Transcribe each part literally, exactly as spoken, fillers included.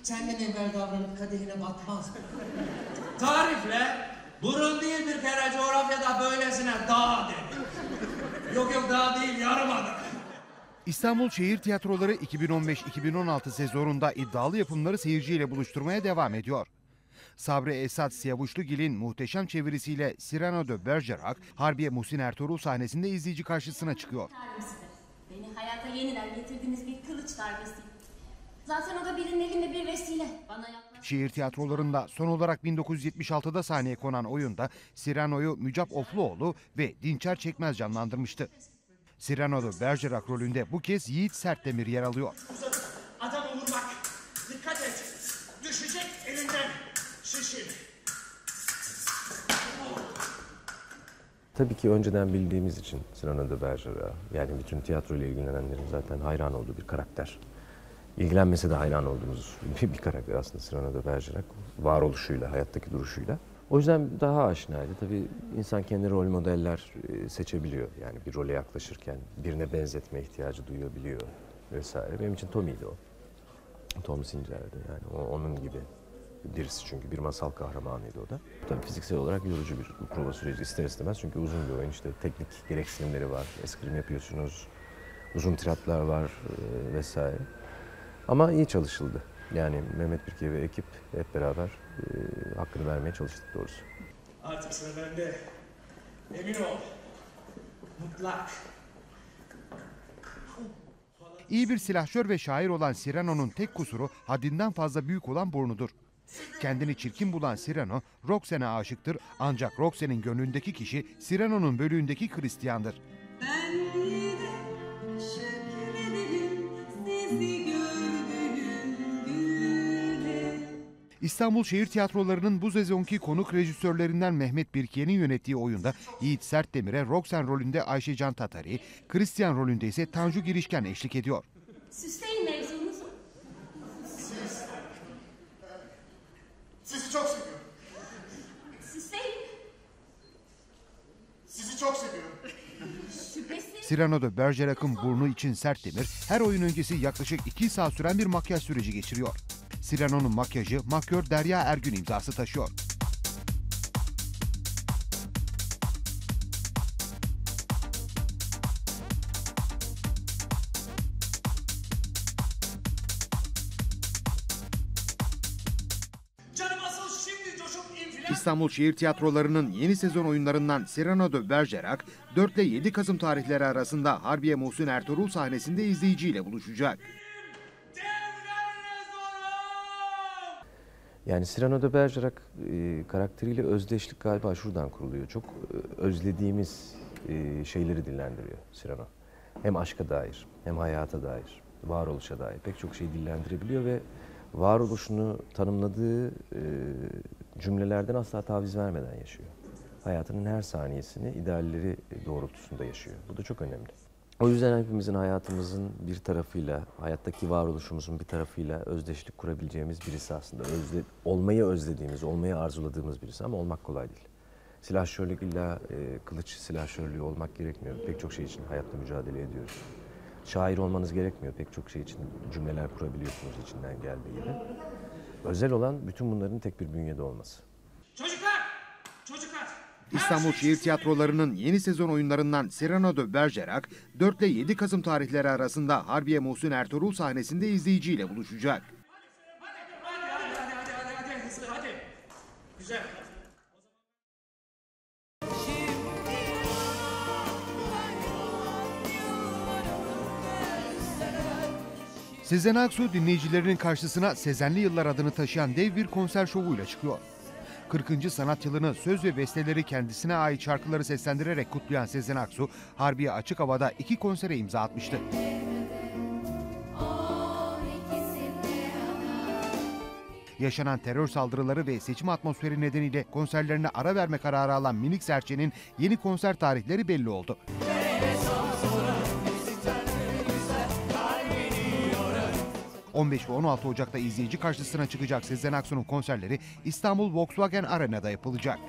senden evvel davranıp kadehine batmaz. Tarifle, burun değil bir kere coğrafyada böylesine dağ denir. Yok yok dağ değil, yarımada. İstanbul Şehir Tiyatroları iki bin on beş iki bin on altı sezonunda iddialı yapımları seyirciyle buluşturmaya devam ediyor. Sabri Esat Siyavuşlugil'in muhteşem çevirisiyle Cyrano de Bergerac, Harbiye Muhsin Ertuğrul sahnesinde izleyici karşısına çıkıyor. Beni hayata yeniden getirdiğiniz bir kılıç darbesi. Zaten o da birinin elinde bir vesile. Bana yaklaş... Şehir tiyatrolarında son olarak bin dokuz yüz yetmiş altıda sahneye konan oyunda Cyrano'yu Mücap Ofluoğlu ve Dinçer Çekmez canlandırmıştı. Cyrano de Bergerac rolünde bu kez Yiğit Sertdemir yer alıyor. Adamı vurmak, dikkat et, düşecek elinden, şişir. Tabii ki önceden bildiğimiz için Cyrano de Bergerac, yani bütün tiyatro ile ilgilenenlerin zaten hayran olduğu bir karakter. İlgilenmese de hayran olduğumuz bir, bir karakter aslında Cyrano de Bergerac, varoluşuyla, hayattaki duruşuyla. O yüzden daha aşinaydı. Tabii insan kendi rol modeller seçebiliyor. Yani bir role yaklaşırken birine benzetme ihtiyacı duyabiliyor vesaire. Benim için Tommy'ydi o. Tom Sincer'di yani o, onun gibi birisi çünkü bir masal kahramanıydı o da. Tabii fiziksel olarak yorucu bir prova süreci ister istemez çünkü uzun bir oyun, işte teknik gereksinimleri var, eskrim yapıyorsunuz, uzun tiratlar var e, vesaire. Ama iyi çalışıldı. Yani Mehmet Birke ve ekip hep beraber e, hakkını vermeye çalıştık doğrusu. Artık sıra bende. Emin ol. Mutlak. İyi bir silahşör ve şair olan Cyrano'nun tek kusuru haddinden fazla büyük olan burnudur. Kendini çirkin bulan Cyrano, Roxanne'e aşıktır ancak Roxanne'in gönlündeki kişi Cyrano'nun bölüğündeki Christian'dır. Ben yine şükrederim sizi gördüğüm günde. İstanbul Şehir Tiyatroları'nın bu sezonki konuk rejisörlerinden Mehmet Birke'nin yönettiği oyunda Yiğit Sertdemir'e Roxanne rolünde Ayşecan Tatari, Christian rolünde ise Tanju Girişken eşlik ediyor. Süsleyin mevzunuzu. Siz... Sizi çok seviyorum. Süsleyin. Sizi çok seviyorum. Şüphesiz. Cyrano de Bergerac'ın burnu için Sertdemir her oyun öncesi yaklaşık iki saat süren bir makyaj süreci geçiriyor. Cyrano'nun makyajı makyör Derya Ergün imzası taşıyor. Canım asıl şimdi coşup infilak. İstanbul Şehir Tiyatroları'nın yeni sezon oyunlarından Cyrano de Bergerac, dört ile yedi Kasım tarihleri arasında Harbiye Muhsin Ertuğrul sahnesinde izleyiciyle buluşacak. Yani Cyrano de Bergerac e, karakteriyle özdeşlik galiba şuradan kuruluyor. Çok e, özlediğimiz e, şeyleri dillendiriyor Cyrano. Hem aşka dair, hem hayata dair, varoluşa dair pek çok şeyi dillendirebiliyor ve varoluşunu tanımladığı e, cümlelerden asla taviz vermeden yaşıyor. Hayatının her saniyesini idealleri doğrultusunda yaşıyor. Bu da çok önemli. O yüzden hepimizin hayatımızın bir tarafıyla, hayattaki varoluşumuzun bir tarafıyla özdeşlik kurabileceğimiz birisi aslında. Özle, olmayı özlediğimiz, olmayı arzuladığımız birisi ama olmak kolay değil. Silahşörlük illa e, kılıç silahşörlüğü olmak gerekmiyor. Pek çok şey için hayatta mücadele ediyoruz. Şair olmanız gerekmiyor. Pek çok şey için cümleler kurabiliyorsunuz içinden geldiği gibi. Özel olan bütün bunların tek bir bünyede olması. Çocuklar! Çocuklar! İstanbul Şehir Tiyatroları'nın yeni sezon oyunlarından Cyrano de Bergerac, dört ile yedi Kasım tarihleri arasında Harbiye Muhsin Ertuğrul sahnesinde izleyiciyle buluşacak. Hadi hadi hadi hadi hadi hadi hızlı hadi. Güzel. Sezen Aksu dinleyicilerinin karşısına Sezenli Yıllar adını taşıyan dev bir konser şovuyla çıkıyor. kırkıncı sanat yılını söz ve besteleri kendisine ait şarkıları seslendirerek kutlayan Sezen Aksu, Harbiye Açık Hava'da iki konsere imza atmıştı. Yaşanan terör saldırıları ve seçim atmosferi nedeniyle konserlerine ara verme kararı alan Minik Serçe'nin yeni konser tarihleri belli oldu. on beş ve on altı Ocak'ta izleyici karşısına çıkacak Sezen Aksu'nun konserleri İstanbul Volkswagen Arena'da yapılacak.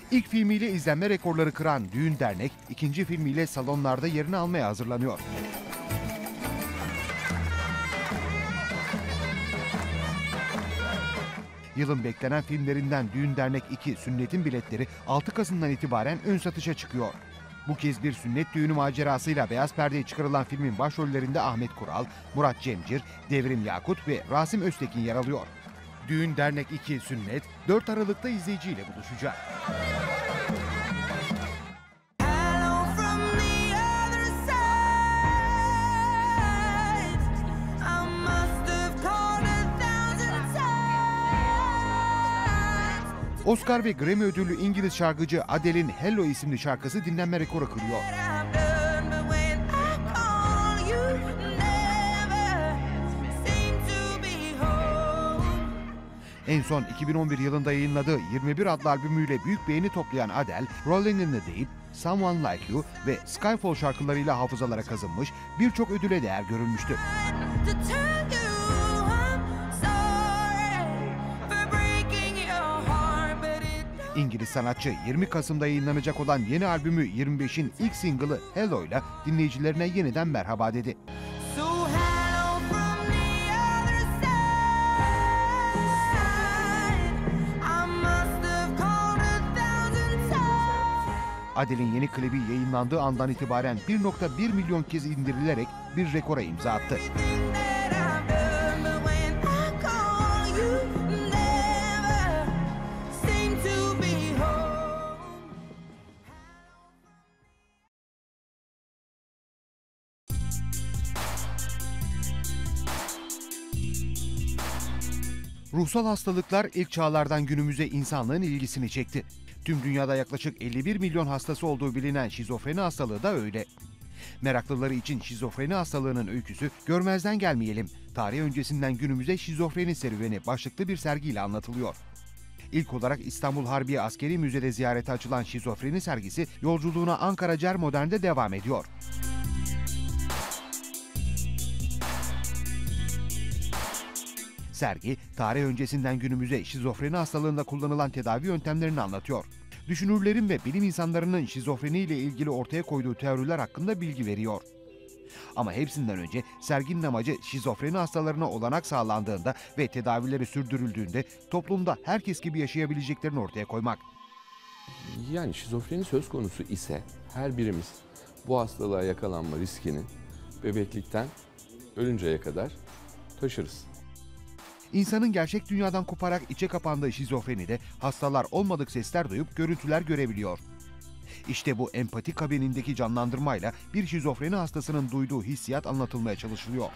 İlk filmiyle izlenme rekorları kıran Düğün Dernek, ikinci filmiyle salonlarda yerini almaya hazırlanıyor. Yılın beklenen filmlerinden Düğün Dernek iki Sünnet'in biletleri altı Kasım'dan itibaren ön satışa çıkıyor. Bu kez bir sünnet düğünü macerasıyla beyaz perdeye çıkarılan filmin başrollerinde Ahmet Kural, Murat Cemcir, Devrim Yakut ve Rasim Öztekin yer alıyor. Düğün Dernek iki Sünnet dört Aralık'ta izleyiciyle buluşacak. Oscar ve Grammy ödüllü İngiliz şarkıcı Adele'in Hello isimli şarkısı dinlenme rekoru kırıyor. En son iki bin on bir yılında yayınladığı yirmi bir adlı albümüyle büyük beğeni toplayan Adele, Rolling in the Deep, Someone Like You ve Skyfall şarkılarıyla hafızalara kazınmış, birçok ödüle değer görülmüştü. İngiliz sanatçı yirmi Kasım'da yayınlanacak olan yeni albümü yirmi beşin ilk single'ı Hello'yla dinleyicilerine yeniden merhaba dedi. Adele'in yeni klibi yayınlandığı andan itibaren bir nokta bir milyon kez indirilerek bir rekora imza attı. Ruhsal hastalıklar ilk çağlardan günümüze insanlığın ilgisini çekti. Tüm dünyada yaklaşık elli bir milyon hastası olduğu bilinen şizofreni hastalığı da öyle. Meraklıları için şizofreni hastalığının öyküsü "Görmezden gelmeyelim. Tarih öncesinden günümüze şizofreni serüveni" başlıklı bir sergiyle anlatılıyor. İlk olarak İstanbul Harbiye Askeri Müze'de ziyarete açılan şizofreni sergisi yolculuğuna Ankara Cermodern'de devam ediyor. Sergi, tarih öncesinden günümüze şizofreni hastalığında kullanılan tedavi yöntemlerini anlatıyor. Düşünürlerin ve bilim insanlarının şizofreni ile ilgili ortaya koyduğu teoriler hakkında bilgi veriyor. Ama hepsinden önce serginin amacı şizofreni hastalarına olanak sağlandığında ve tedavileri sürdürüldüğünde toplumda herkes gibi yaşayabileceklerini ortaya koymak. Yani şizofreni söz konusu ise her birimiz bu hastalığa yakalanma riskini bebeklikten ölünceye kadar taşırız. İnsanın gerçek dünyadan koparak içe kapandığı şizofrenide hastalar olmadık sesler duyup görüntüler görebiliyor. İşte bu empati kabinindeki canlandırmayla bir şizofreni hastasının duyduğu hissiyat anlatılmaya çalışılıyor.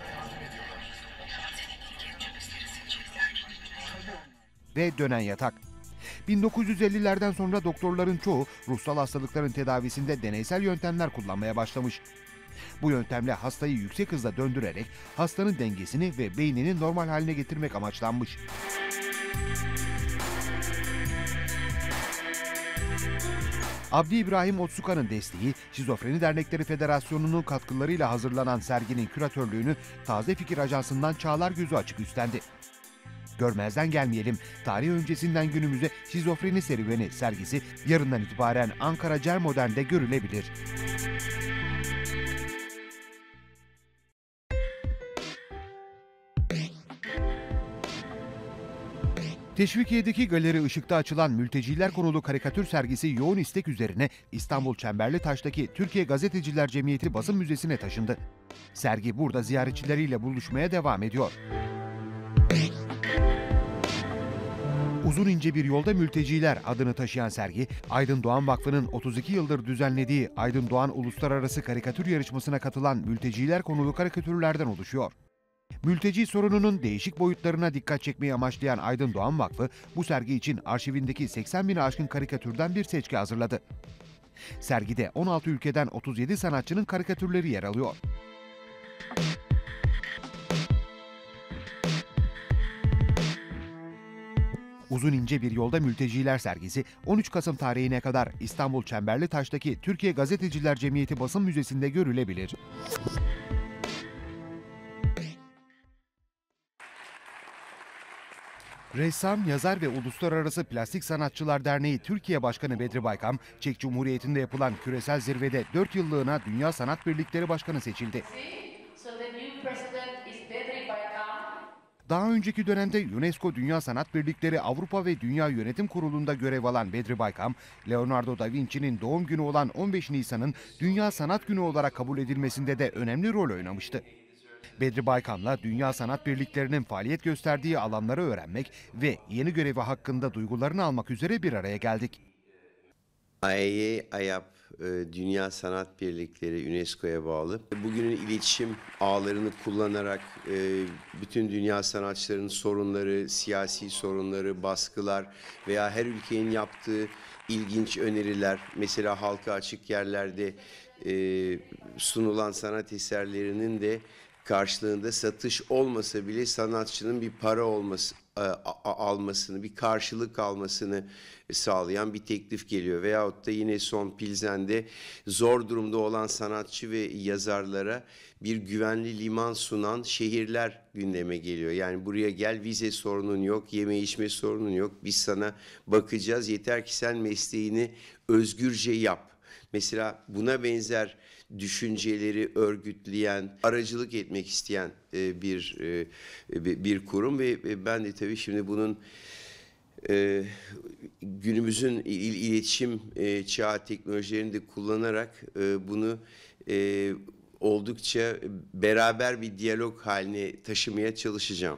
Ve dönen yatak. bin dokuz yüz ellilerden sonra doktorların çoğu ruhsal hastalıkların tedavisinde deneysel yöntemler kullanmaya başlamış. Bu yöntemle hastayı yüksek hızla döndürerek hastanın dengesini ve beynini normal haline getirmek amaçlanmış. Abdi İbrahim Otsuka'nın desteği, Şizofreni Dernekleri Federasyonu'nun katkılarıyla hazırlanan serginin küratörlüğünü Taze Fikir Ajansı'ndan Çağlar Gözü Açık üstlendi. Görmezden gelmeyelim, tarih öncesinden günümüze şizofreni serüveni sergisi yarından itibaren Ankara Cermodern'de görülebilir. Teşvikiye'deki Galeri Işık'ta açılan mülteciler konulu karikatür sergisi yoğun istek üzerine İstanbul Çemberlitaş'taki Türkiye Gazeteciler Cemiyeti Basın Müzesi'ne taşındı. Sergi burada ziyaretçileriyle buluşmaya devam ediyor. Uzun ince bir yolda mülteciler adını taşıyan sergi, Aydın Doğan Vakfı'nın otuz iki yıldır düzenlediği Aydın Doğan Uluslararası Karikatür Yarışması'na katılan mülteciler konulu karikatürlerden oluşuyor. Mülteci sorununun değişik boyutlarına dikkat çekmeyi amaçlayan Aydın Doğan Vakfı, bu sergi için arşivindeki seksen bini aşkın karikatürden bir seçki hazırladı. Sergide on altı ülkeden otuz yedi sanatçının karikatürleri yer alıyor. Uzun ince bir yolda mülteciler sergisi on üç Kasım tarihine kadar İstanbul Çemberlitaş'taki Türkiye Gazeteciler Cemiyeti Basın Müzesi'nde görülebilir. Ressam, yazar ve Uluslararası Plastik Sanatçılar Derneği Türkiye Başkanı Bedri Baykam, Çek Cumhuriyeti'nde yapılan küresel zirvede dört yıllığına Dünya Sanat Birlikleri Başkanı seçildi. Daha önceki dönemde UNESCO Dünya Sanat Birlikleri Avrupa ve Dünya Yönetim Kurulu'nda görev alan Bedri Baykam, Leonardo da Vinci'nin doğum günü olan on beş Nisan'ın Dünya Sanat Günü olarak kabul edilmesinde de önemli rol oynamıştı. Bedri Baykam'la Dünya Sanat Birliklerinin faaliyet gösterdiği alanları öğrenmek ve yeni görevi hakkında duygularını almak üzere bir araya geldik. A E Y, A Y A P, Dünya Sanat Birlikleri UNESCO'ya bağlı. Bugünün iletişim ağlarını kullanarak bütün dünya sanatçılarının sorunları, siyasi sorunları, baskılar veya her ülkenin yaptığı ilginç öneriler, mesela halka açık yerlerde sunulan sanat eserlerinin de karşılığında satış olmasa bile sanatçının bir para olması, almasını, bir karşılık almasını sağlayan bir teklif geliyor. Veyahut da yine son Pilsen'de zor durumda olan sanatçı ve yazarlara bir güvenli liman sunan şehirler gündeme geliyor. Yani buraya gel, vize sorunun yok, yeme içme sorunun yok, biz sana bakacağız, yeter ki sen mesleğini özgürce yap. Mesela buna benzer düşünceleri örgütleyen, aracılık etmek isteyen bir bir kurum ve ben de tabii şimdi bunun günümüzün iletişim çağı teknolojilerini de kullanarak bunu oldukça beraber bir diyalog haline taşımaya çalışacağım.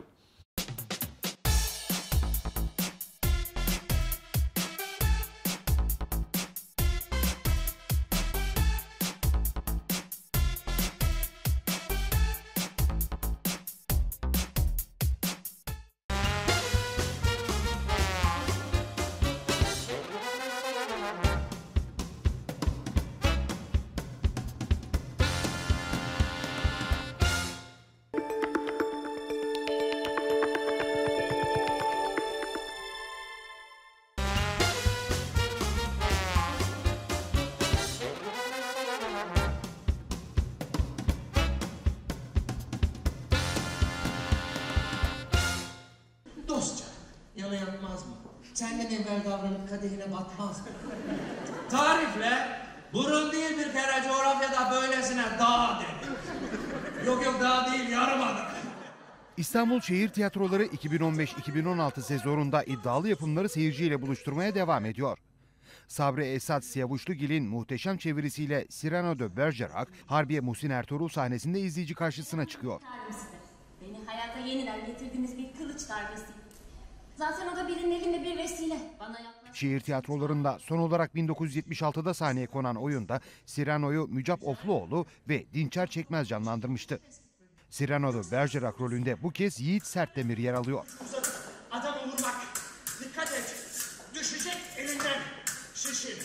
Dostça, yana yatmaz mı? Senden evvel davranıp kadehine batmaz mı? Tarifle, burun değil bir kere coğrafyada böylesine dağ dedi. Yok yok dağ değil, yarımada. İstanbul Şehir Tiyatroları iki bin on beş iki bin on altı sezonunda iddialı yapımları seyirciyle buluşturmaya devam ediyor. Sabri Esat Siyavuşlugil'in muhteşem çevirisiyle Cyrano de Bergerac, Harbiye Muhsin Ertuğrul sahnesinde izleyici karşısına çıkıyor. Beni hayata yeniden getirdiğiniz bir kılıç darbesi. Zaten o da birinin elinde bir vesile. Bana yaklaş... Şehir tiyatrolarında son olarak bin dokuz yüz yetmiş altıda sahneye konan oyunda Cyrano'yu Mücap Ofluoğlu ve Dinçer Çekmez canlandırmıştı. Cyrano de Bergerac rolünde bu kez Yiğit Sertdemir yer alıyor. Adamı vurmak. Dikkat et. Düşecek elinden. Şişir.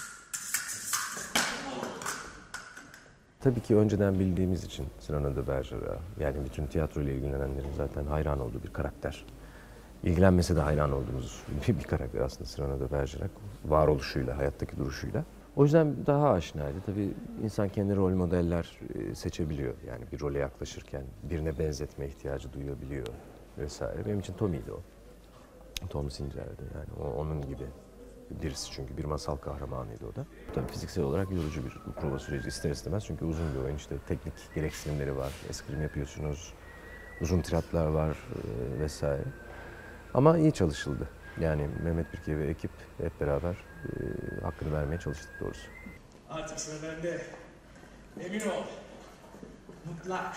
Tabii ki önceden bildiğimiz için Cyrano de Bergerac, yani bütün tiyatro ile ilgilenenlerin zaten hayran olduğu bir karakter. İlgilenmese de hayran olduğumuz bir karakter aslında Cyrano de Bergerac, varoluşuyla, hayattaki duruşuyla. O yüzden daha aşinaydı. Tabii insan kendi rol modeller seçebiliyor. Yani bir role yaklaşırken birine benzetme ihtiyacı duyabiliyor vesaire. Benim için Tommy'ydi o. Tom Singer'di yani o, onun gibi birisi çünkü bir masal kahramanıydı o da. Tabii fiziksel olarak yorucu bir prova süreci ister istemez çünkü uzun bir oyun, işte teknik gereksinimleri var, eskrim yapıyorsunuz, uzun tiratlar var e, vesaire. Ama iyi çalışıldı. Yani Mehmet Birke ve ekip hep beraber e, hakkını vermeye çalıştık doğrusu. Artık sıra bende. Emin ol. Mutlak.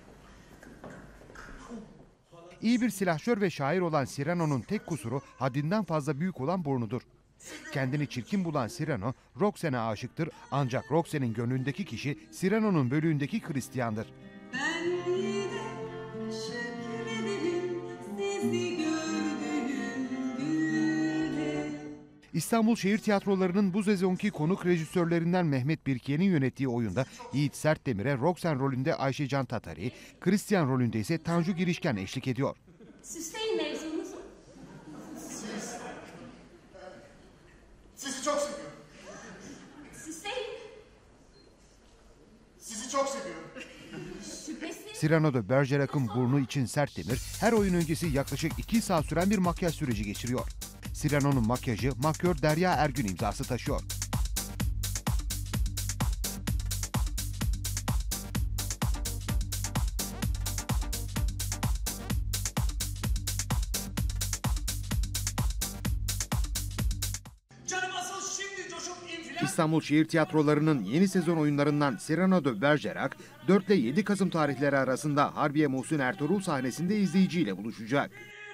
İyi bir silahşör ve şair olan Cyrano'nun tek kusuru haddinden fazla büyük olan burnudur. Kendini çirkin bulan Cyrano, Roxanne'e aşıktır ancak Roxanne'in gönlündeki kişi Cyrano'nun bölüğündeki Christian'dır. Ben yine şükrederim sizi gördüğüm günde. İstanbul Şehir Tiyatroları'nın bu sezonki konuk rejisörlerinden Mehmet Birke'nin yönettiği oyunda Yiğit Sertdemir'e Roxanne rolünde Ayşecan Tatari, Christian rolünde ise Tanju Girişken eşlik ediyor. Süsleyin mevzunuzu. Siz... Sizi çok seviyorum. Süsleyin. Sizi çok seviyorum. Şüphesiz. Cyrano de Bergerac'ın burnu için sert demir, her oyun öncesi yaklaşık iki saat süren bir makyaj süreci geçiriyor. Cyrano'nun makyajı makyör Derya Ergün imzası taşıyor. İstanbul Şehir Tiyatroları'nın yeni sezon oyunlarından Cyrano de Bergerac, dört ile yedi Kasım tarihleri arasında Harbiye Muhsin Ertuğrul sahnesinde izleyiciyle buluşacak.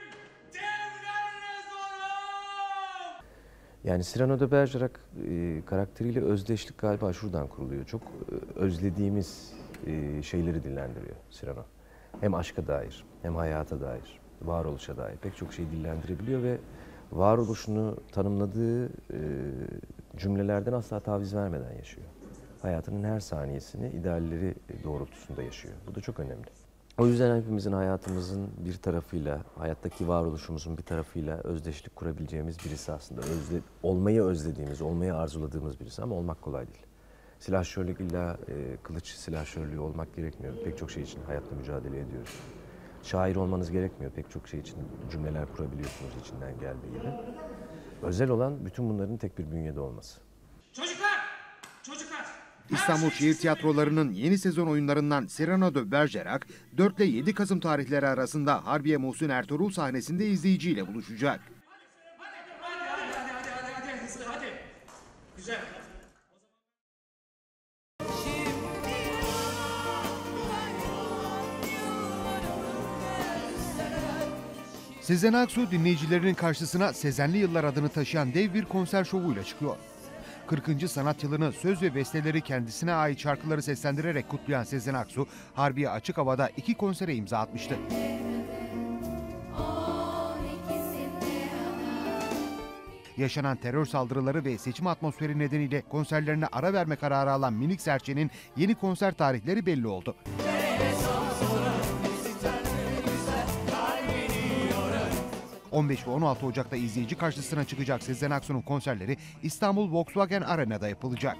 Yani Cyrano de Bergerac e, karakteriyle özdeşlik galiba şuradan kuruluyor. Çok e, özlediğimiz e, şeyleri dillendiriyor Cyrano. Hem aşka dair, hem hayata dair, varoluşa dair pek çok şey dillendirebiliyor ve varoluşunu tanımladığı e, cümlelerden asla taviz vermeden yaşıyor. Hayatının her saniyesini idealleri doğrultusunda yaşıyor. Bu da çok önemli. O yüzden hepimizin hayatımızın bir tarafıyla, hayattaki varoluşumuzun bir tarafıyla özdeşlik kurabileceğimiz birisi aslında. Özle, olmayı özlediğimiz, olmayı arzuladığımız birisi ama olmak kolay değil. Silahşörlük illa e, kılıç silahşörlüğü olmak gerekmiyor. Pek çok şey için hayatta mücadele ediyoruz. Şair olmanız gerekmiyor. Pek çok şey için cümleler kurabiliyorsunuz içinden geldiği gibi. Özel olan bütün bunların tek bir bünyede olması. Çocuklar! Çocuklar! İstanbul Şehir Tiyatroları'nın yeni sezon oyunlarından Cyrano de Bergerac, dört ile yedi Kasım tarihleri arasında Harbiye Muhsin Ertuğrul sahnesinde izleyiciyle buluşacak. Hadi hadi hadi hadi hadi hadi hızlı hadi. Güzel. Sezen Aksu dinleyicilerinin karşısına Sezenli Yıllar adını taşıyan dev bir konser şovuyla çıkıyor. kırkıncı sanat yılını söz ve besteleri kendisine ait şarkıları seslendirerek kutlayan Sezen Aksu, Harbiye Açık Hava'da iki konsere imza atmıştı. Yaşanan terör saldırıları ve seçim atmosferi nedeniyle konserlerine ara verme kararı alan Minik Serçe'nin yeni konser tarihleri belli oldu. on beş ve on altı Ocak'ta izleyici karşısına çıkacak Sezen Aksu'nun konserleri İstanbul Volkswagen Arena'da yapılacak.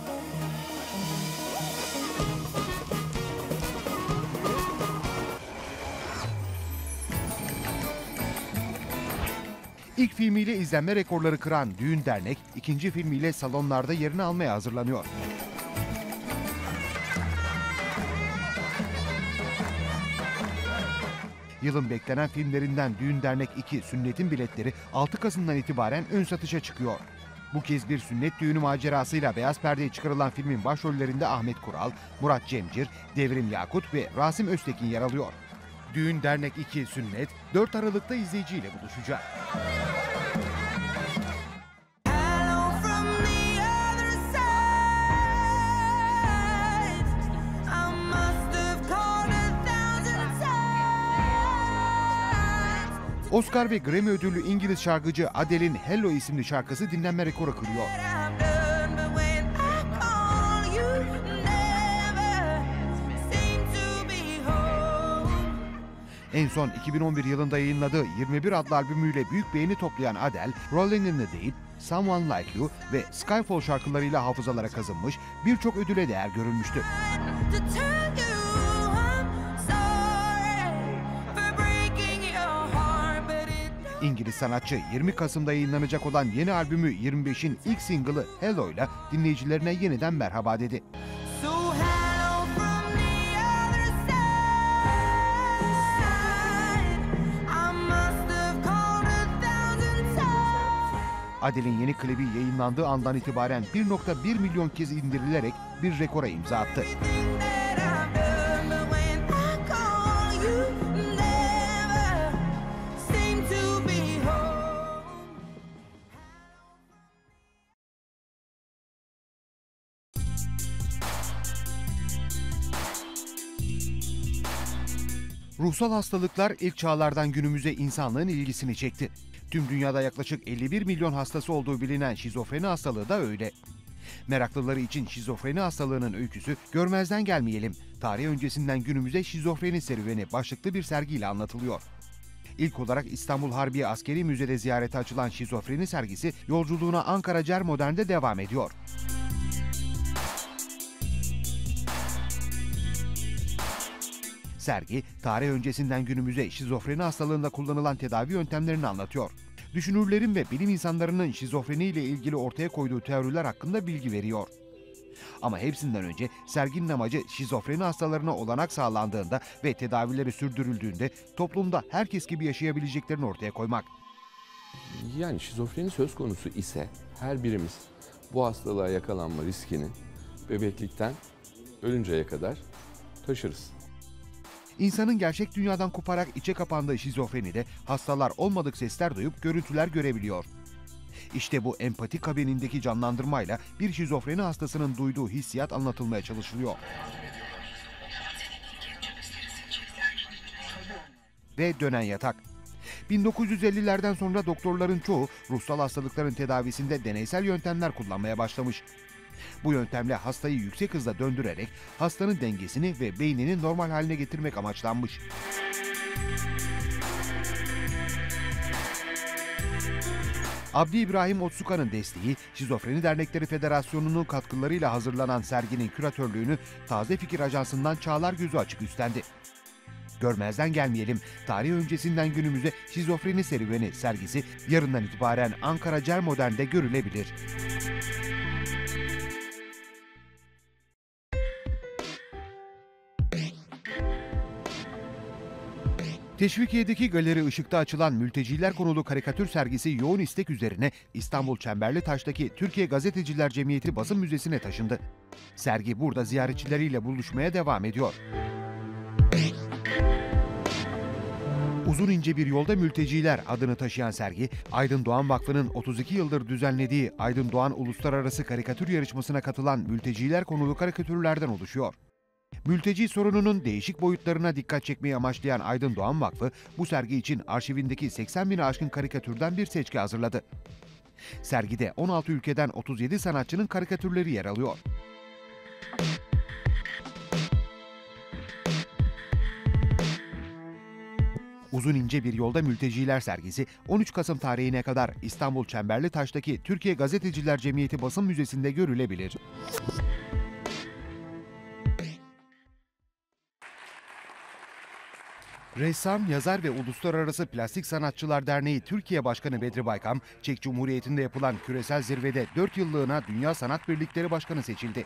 İlk filmiyle izlenme rekorları kıran Düğün Dernek, ikinci filmiyle salonlarda yerini almaya hazırlanıyor. Yılın beklenen filmlerinden Düğün Dernek iki Sünnet'in biletleri altı Kasım'dan itibaren ön satışa çıkıyor. Bu kez bir sünnet düğünü macerasıyla beyaz perdeye çıkarılan filmin başrollerinde Ahmet Kural, Murat Cemcir, Devrim Yakut ve Rasim Öztekin yer alıyor. Düğün Dernek iki Sünnet dört Aralık'ta izleyiciyle buluşacak. Oscar ve Grammy ödüllü İngiliz şarkıcı Adele'in Hello isimli şarkısı dinlenme rekoru kırıyor. En son iki bin on bir yılında yayınladığı yirmi bir adlı albümüyle büyük beğeni toplayan Adele, Rolling in the Deep, Someone Like You ve Skyfall şarkılarıyla hafızalara kazınmış, birçok ödüle değer görülmüştü. İngiliz sanatçı yirmi Kasım'da yayınlanacak olan yeni albümü yirmi beşin ilk single'ı Hello ile dinleyicilerine yeniden merhaba dedi. Adele'in yeni klibi yayınlandığı andan itibaren bir nokta bir milyon kez indirilerek bir rekora imza attı. Ruhsal hastalıklar ilk çağlardan günümüze insanlığın ilgisini çekti. Tüm dünyada yaklaşık elli bir milyon hastası olduğu bilinen şizofreni hastalığı da öyle. Meraklıları için şizofreni hastalığının öyküsü görmezden gelmeyelim. Tarih öncesinden günümüze şizofreni serüveni başlıklı bir sergiyle anlatılıyor. İlk olarak İstanbul Harbiye Askeri Müze'de ziyarete açılan şizofreni sergisi yolculuğuna Ankara Cer Modern'de devam ediyor. Sergi, tarih öncesinden günümüze şizofreni hastalığında kullanılan tedavi yöntemlerini anlatıyor. Düşünürlerin ve bilim insanlarının şizofreni ile ilgili ortaya koyduğu teoriler hakkında bilgi veriyor. Ama hepsinden önce serginin amacı şizofreni hastalarına olanak sağlandığında ve tedavileri sürdürüldüğünde toplumda herkes gibi yaşayabileceklerini ortaya koymak. Yani şizofreni söz konusu ise her birimiz bu hastalığa yakalanma riskini bebeklikten ölünceye kadar taşırız. İnsanın gerçek dünyadan koparak içe kapandığı şizofrenide hastalar olmadık sesler duyup görüntüler görebiliyor. İşte bu empati kabinindeki canlandırmayla bir şizofreni hastasının duyduğu hissiyat anlatılmaya çalışılıyor. Ve dönen yatak. bin dokuz yüz ellilerden sonra doktorların çoğu ruhsal hastalıkların tedavisinde deneysel yöntemler kullanmaya başlamış. Bu yöntemle hastayı yüksek hızla döndürerek hastanın dengesini ve beynini normal haline getirmek amaçlanmış. Abdi İbrahim Otsuka'nın desteği, Şizofreni Dernekleri Federasyonu'nun katkılarıyla hazırlanan serginin küratörlüğünü Taze Fikir Ajansı'ndan Çağlar Gözü Açık üstlendi. Görmezden gelmeyelim, tarih öncesinden günümüze şizofreni serüveni sergisi yarından itibaren Ankara Cermodern'de görülebilir. Teşvikiye'deki Galeri Işık'ta açılan mülteciler konulu karikatür sergisi yoğun istek üzerine İstanbul Çemberlitaş'taki Türkiye Gazeteciler Cemiyeti Basın Müzesi'ne taşındı. Sergi burada ziyaretçileriyle buluşmaya devam ediyor. Uzun ince bir yolda mülteciler adını taşıyan sergi, Aydın Doğan Vakfı'nın otuz iki yıldır düzenlediği Aydın Doğan Uluslararası Karikatür Yarışması'na katılan mülteciler konulu karikatürlerden oluşuyor. Mülteci sorununun değişik boyutlarına dikkat çekmeyi amaçlayan Aydın Doğan Vakfı, bu sergi için arşivindeki seksen bini aşkın karikatürden bir seçki hazırladı. Sergide on altı ülkeden otuz yedi sanatçının karikatürleri yer alıyor. Uzun ince bir yolda mülteciler sergisi on üç Kasım tarihine kadar İstanbul Çemberlitaş'taki Türkiye Gazeteciler Cemiyeti Basın Müzesi'nde görülebilir. Ressam, yazar ve Uluslararası Plastik Sanatçılar Derneği Türkiye Başkanı Bedri Baykam, Çek Cumhuriyeti'nde yapılan küresel zirvede dört yıllığına Dünya Sanat Birlikleri Başkanı seçildi.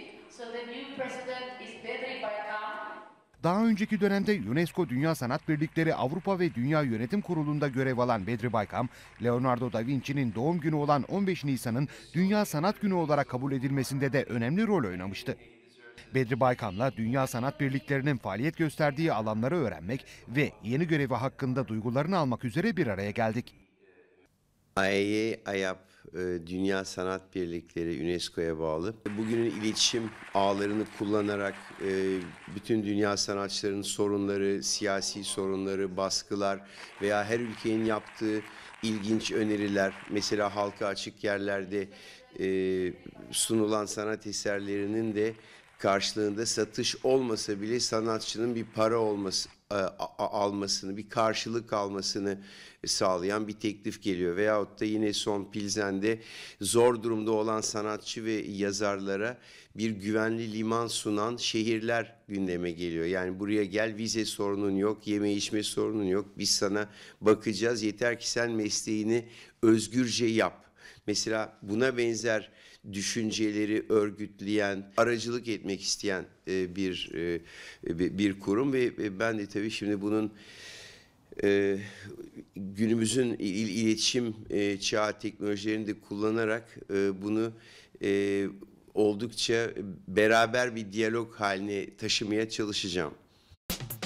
Daha önceki dönemde UNESCO Dünya Sanat Birlikleri Avrupa ve Dünya Yönetim Kurulu'nda görev alan Bedri Baykam, Leonardo da Vinci'nin doğum günü olan on beş Nisan'ın Dünya Sanat Günü olarak kabul edilmesinde de önemli rol oynamıştı. Bedri Baykam'la Dünya Sanat Birliklerinin faaliyet gösterdiği alanları öğrenmek ve yeni görevi hakkında duygularını almak üzere bir araya geldik. A E Y, A Y A P, Dünya Sanat Birlikleri UNESCO'ya bağlı. Bugünün iletişim ağlarını kullanarak bütün dünya sanatçılarının sorunları, siyasi sorunları, baskılar veya her ülkenin yaptığı ilginç öneriler, mesela halka açık yerlerde sunulan sanat eserlerinin de karşılığında satış olmasa bile sanatçının bir para olması, almasını, bir karşılık almasını sağlayan bir teklif geliyor. Veyahut da yine son Pilsen'de zor durumda olan sanatçı ve yazarlara bir güvenli liman sunan şehirler gündeme geliyor. Yani buraya gel, vize sorunun yok, yeme içme sorunun yok, biz sana bakacağız, yeter ki sen mesleğini özgürce yap. Mesela buna benzer düşünceleri örgütleyen, aracılık etmek isteyen bir bir kurum ve ben de tabii şimdi bunun günümüzün iletişim çağı teknolojilerini de kullanarak bunu oldukça beraber bir diyalog haline taşımaya çalışacağım.